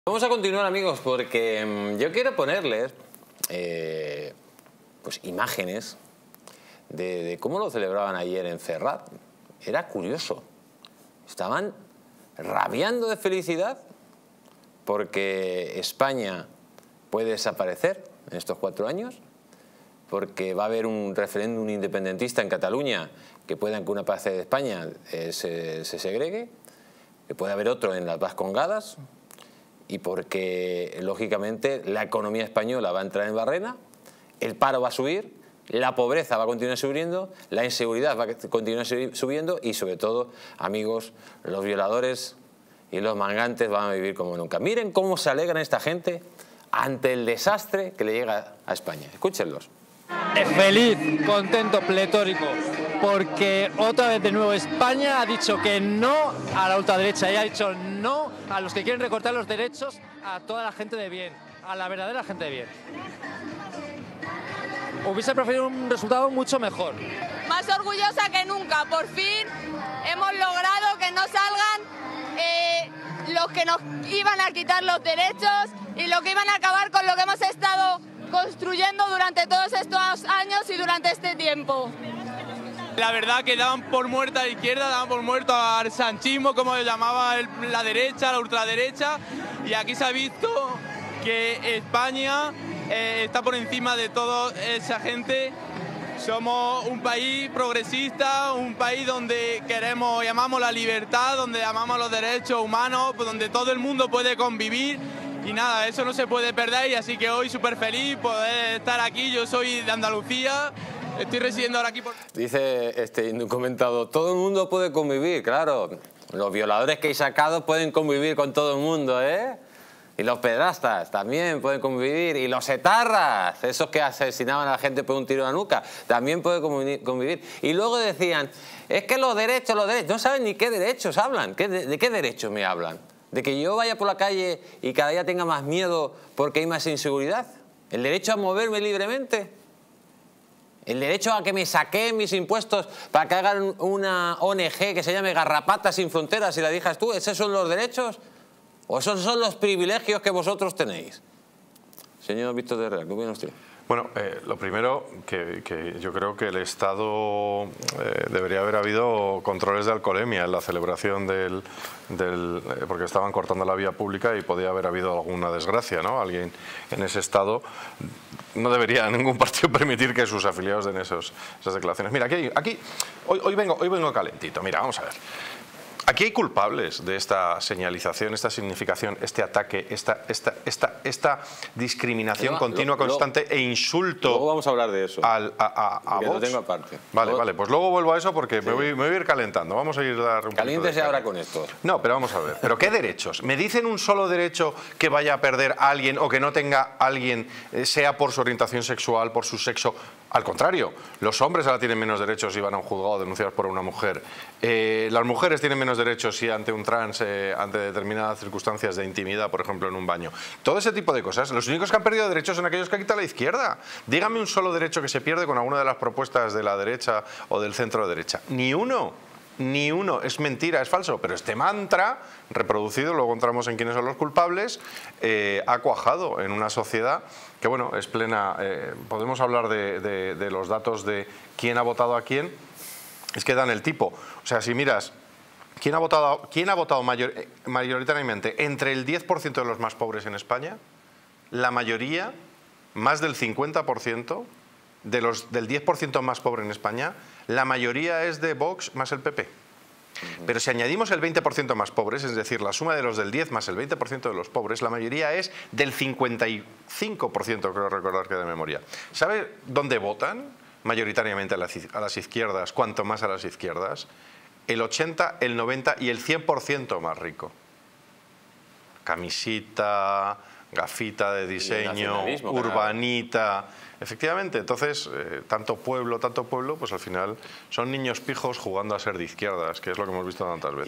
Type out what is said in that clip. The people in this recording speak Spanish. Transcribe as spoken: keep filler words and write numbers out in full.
Vamos a continuar, amigos, porque mmm, yo quiero ponerles eh, pues imágenes de, de cómo lo celebraban ayer en Ferraz. Era curioso. Estaban rabiando de felicidad porque España puede desaparecer en estos cuatro años, porque va a haber un referéndum independentista en Cataluña que pueda que una parte de España eh, se, se segregue, que puede haber otro en las Vascongadas, y porque, lógicamente, la economía española va a entrar en barrena, el paro va a subir, la pobreza va a continuar subiendo, la inseguridad va a continuar subiendo y, sobre todo, amigos, los violadores y los mangantes van a vivir como nunca. Miren cómo se alegran esta gente ante el desastre que le llega a España. Escúchenlos. Feliz, contento, pletórico, porque otra vez de nuevo España ha dicho que no a la ultraderecha y ha dicho no a los que quieren recortar los derechos a toda la gente de bien, a la verdadera gente de bien. Hubiese preferido un resultado mucho mejor. Más orgullosa que nunca, por fin hemos logrado que no salgan eh, los que nos iban a quitar los derechos y los que iban a acabar con lo que hemos estado construyendo durante todos estos años y durante este tiempo. La verdad que daban por muerta a la izquierda, daban por muerto al sanchismo, como lo llamaba el, la derecha, la ultraderecha, y aquí se ha visto que España eh, está por encima de toda esa gente. Somos un país progresista, un país donde queremos y amamos la libertad, donde amamos los derechos humanos, donde todo el mundo puede convivir. Y nada, eso no se puede perder, y así que hoy súper feliz poder estar aquí. Yo soy de Andalucía, estoy residiendo ahora aquí por... Dice este indocumentado, todo el mundo puede convivir, claro. Los violadores que hay sacados pueden convivir con todo el mundo, ¿eh? Y los pedrastas también pueden convivir. Y los etarras, esos que asesinaban a la gente por un tiro en la nuca, también pueden convivir. Y luego decían, es que los derechos, los derechos, no saben ni qué derechos hablan. ¿Qué, de, ¿De qué derechos me hablan? ¿De que yo vaya por la calle y cada día tenga más miedo porque hay más inseguridad? ¿El derecho a moverme libremente? ¿El derecho a que me saquen mis impuestos para que hagan una O N G que se llame Garrapatas sin Fronteras y la digas tú? ¿Esos son los derechos? ¿O esos son los privilegios que vosotros tenéis? Señor Víctor de Herrera, ¿qué opina usted? Bueno, eh, lo primero, que, que yo creo que el Estado eh, debería haber habido controles de alcoholemia en la celebración del... del eh, porque estaban cortando la vía pública y podía haber habido alguna desgracia, ¿no? Alguien en ese estado no debería ningún partido permitir que sus afiliados den esos, esas declaraciones. Mira, aquí, aquí hoy, hoy, vengo, hoy vengo calentito, mira, vamos a ver. Aquí hay culpables de esta señalización, esta significación, este ataque, esta, esta, esta, esta discriminación no, continua, lo, constante lo, e insulto. Luego vamos a hablar de eso. Al, a, a, a que Vox. lo tengo aparte. Vale, luego... vale, pues luego vuelvo a eso porque sí. me, voy, me voy a ir calentando. Vamos a ir a dar un Caliéntese ahora con esto. No, pero vamos a ver. ¿Pero qué derechos? ¿Me dicen un solo derecho que vaya a perder a alguien o que no tenga a alguien, eh, sea por su orientación sexual, por su sexo? Al contrario, los hombres ahora tienen menos derechos si van a un juzgado denunciados por una mujer. Eh, las mujeres tienen menos derechos si ante un trans, eh, ante determinadas circunstancias de intimidad, por ejemplo, en un baño. Todo ese tipo de cosas. Los únicos que han perdido derechos son aquellos que ha quitado la izquierda. Dígame un solo derecho que se pierde con alguna de las propuestas de la derecha o del centro derecha. Ni uno. Ni uno. Es mentira, es falso. Pero este mantra, reproducido, luego entramos en quiénes son los culpables, eh, ha cuajado en una sociedad que, bueno, es plena... Eh, podemos hablar de, de, de los datos de quién ha votado a quién. Es que dan el tipo. O sea, si miras, ¿quién ha votado, quién ha votado mayor, mayoritariamente entre el diez por ciento de los más pobres en España? La mayoría, más del cincuenta por ciento de los, del diez por ciento más pobre en España, la mayoría es de Vox más el P P. Pero si añadimos el veinte por ciento más pobres, es decir, la suma de los del diez más el veinte por ciento de los pobres, la mayoría es del cincuenta y cinco por ciento, creo recordar que de memoria. ¿Sabe dónde votan mayoritariamente a las, a las izquierdas, cuanto más a las izquierdas? El ochenta, el noventa y el cien por ciento más rico. Camisita, gafita de diseño, urbanita... Efectivamente, entonces, eh, tanto pueblo, tanto pueblo, pues al final son niños pijos jugando a ser de izquierdas, que es lo que hemos visto tantas veces.